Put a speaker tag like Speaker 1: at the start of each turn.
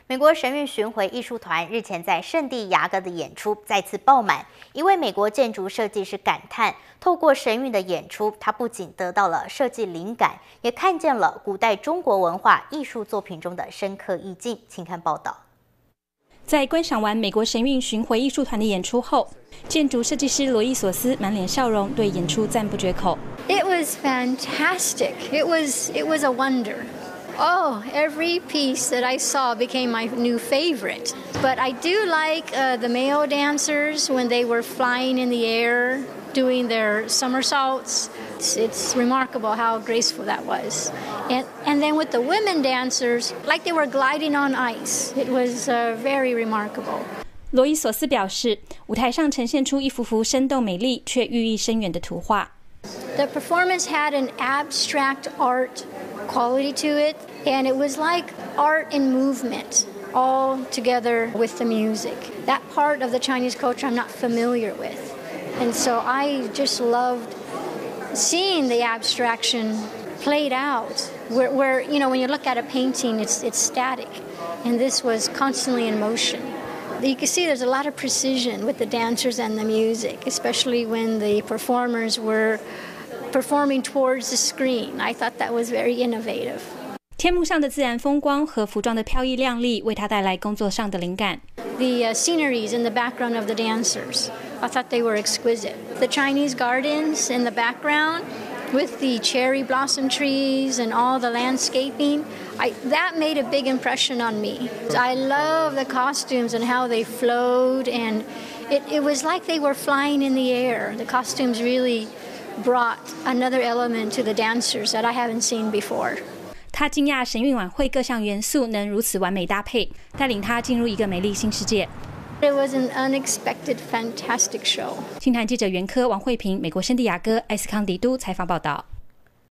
Speaker 1: 美国神韵巡回艺术团日前在圣地牙哥的演出再次爆满，一位美国建筑设计师感叹，透过神韵的演出，他不仅得到了设计灵感，也看见了古代中国文化艺术作品中的深刻意境。请看报道。
Speaker 2: 在观赏完美国神韵巡回艺术团的演出后，建筑设计师罗伊索斯满脸笑容，对演出赞不绝口。
Speaker 3: It was fantastic. It was a wonder. Oh, every piece that I saw became my new favorite. But I do like the male dancers when they were flying in the air, doing their somersaults. It's remarkable how graceful that was. And then with the women dancers, like they were gliding on ice. It was very remarkable.
Speaker 2: 罗伊索斯表示，舞台上呈现出一幅幅生动美丽却寓意深远的图画。
Speaker 3: The performance had an abstract art quality to it, and it was like art in movement all together with the music. That part of the Chinese culture I'm not familiar with. And so I just loved seeing the abstraction played out where you know, when you look at a painting, it's static, and this was constantly in motion. You can see there's a lot of precision with the dancers and the music, especially when the performers were performing towards the screen. I thought that was very innovative.
Speaker 2: 天幕上的自然风光和服装的飘逸亮丽，为他带来工作上的灵感。
Speaker 3: The sceneries in the background of the dancers, I thought they were exquisite. The Chinese gardens in the background, with the cherry blossom trees and all the landscaping, that made a big impression on me. I love the costumes and how they flowed, and it was like they were flying in the air. The costumes really brought another element to the dancers that I haven't seen before.
Speaker 2: 他惊讶神韵晚会各项元素能如此完美搭配，带领他进入一个美丽新世界。
Speaker 3: It was an unexpected, fantastic show.
Speaker 2: 青潭记者袁科、王慧萍，美国圣地亚哥艾斯康迪都采访报道。